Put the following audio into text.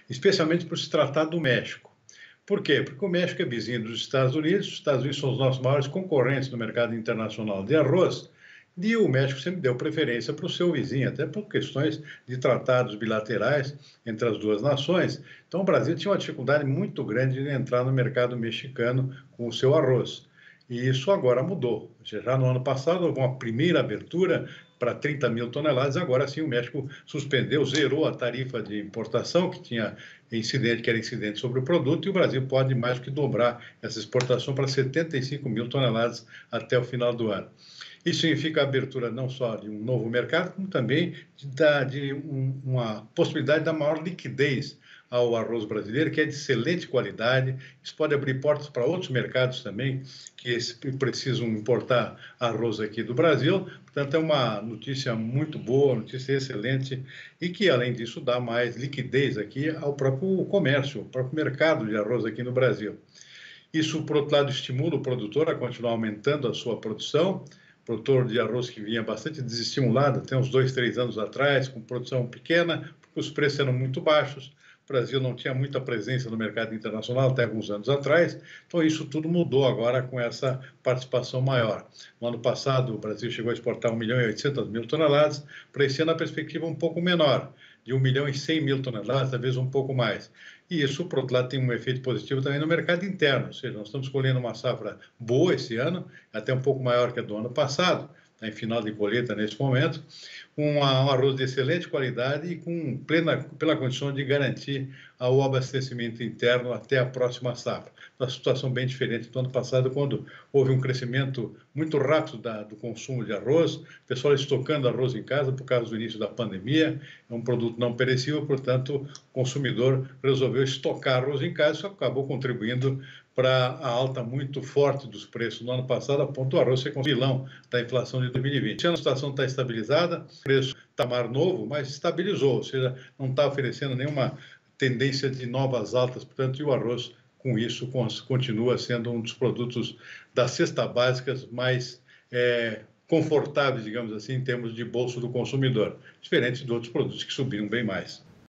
especialmente por se tratar do México. Por quê? Porque o México é vizinho dos Estados Unidos, os Estados Unidos são os nossos maiores concorrentes no mercado internacional de arroz, e o México sempre deu preferência para o seu vizinho, até por questões de tratados bilaterais entre as duas nações. Então, o Brasil tinha uma dificuldade muito grande de entrar no mercado mexicano com o seu arroz. E isso agora mudou. Já no ano passado houve uma primeira abertura para 30 mil toneladas, agora sim o México suspendeu, zerou a tarifa de importação que era incidente sobre o produto, e o Brasil pode mais do que dobrar essa exportação para 75 mil toneladas até o final do ano. Isso significa a abertura não só de um novo mercado, como também uma possibilidade de dar maior liquidez ao arroz brasileiro, que é de excelente qualidade. Isso pode abrir portas para outros mercados também, que precisam importar arroz aqui do Brasil. Portanto, é uma notícia muito boa, notícia excelente, e que, além disso, dá mais liquidez aqui ao próprio comércio, ao próprio mercado de arroz aqui no Brasil. Isso, por outro lado, estimula o produtor a continuar aumentando a sua produção. Produtor de arroz que vinha bastante desestimulado até uns 2, 3 anos atrás, com produção pequena, porque os preços eram muito baixos. O Brasil não tinha muita presença no mercado internacional até alguns anos atrás, então isso tudo mudou agora com essa participação maior. No ano passado, o Brasil chegou a exportar 1.800.000 toneladas, para esse ano a perspectiva é um pouco menor, de 1.100.000 toneladas, talvez um pouco mais. E isso, por outro lado, tem um efeito positivo também no mercado interno, ou seja, nós estamos colhendo uma safra boa esse ano, até um pouco maior que a do ano passado, está em final de colheita nesse momento, um arroz de excelente qualidade e com pela condição de garantir o abastecimento interno até a próxima safra. Uma situação bem diferente do ano passado, quando houve um crescimento muito rápido do consumo de arroz, o pessoal estocando arroz em casa por causa do início da pandemia, é um produto não perecível, portanto, o consumidor resolveu estocar arroz em casa, isso acabou contribuindo para a alta muito forte dos preços no ano passado, a ponto do arroz ser vilão da inflação de 2020. Esse ano a situação está estabilizada, o preço está mais novo, mas estabilizou, ou seja, não está oferecendo nenhuma tendência de novas altas, portanto, e o arroz, com isso, continua sendo um dos produtos das cestas básicas mais confortáveis, digamos assim, em termos de bolso do consumidor, diferente de outros produtos que subiram bem mais.